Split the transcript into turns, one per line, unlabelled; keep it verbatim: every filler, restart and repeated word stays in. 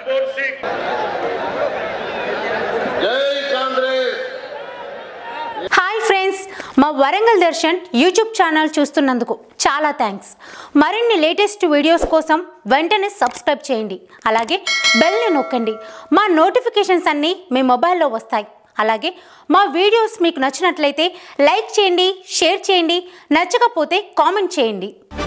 जगतपुर सिंह जय Congress.
Hi friends, మా Warangal Darshan YouTube channel చూస్తున్నందుకు చాలా థ్యాంక్స్. మరిన్ని లేటెస్ట్ వీడియోస్ కోసం వెంటనే సబ్స్క్రైబ్ చేయండి. అలాగే బెల్ని నొక్కండి. మా నోటిఫికేషన్స్ అన్నీ మీ మొబైల్లో వస్తాయి. అలాగే మా వీడియోస్ మీకు నచ్చినట్లయితే లైక్ చేయండి, షేర్ చేయండి, నచ్చకపోతే కామెంట్ చేయండి.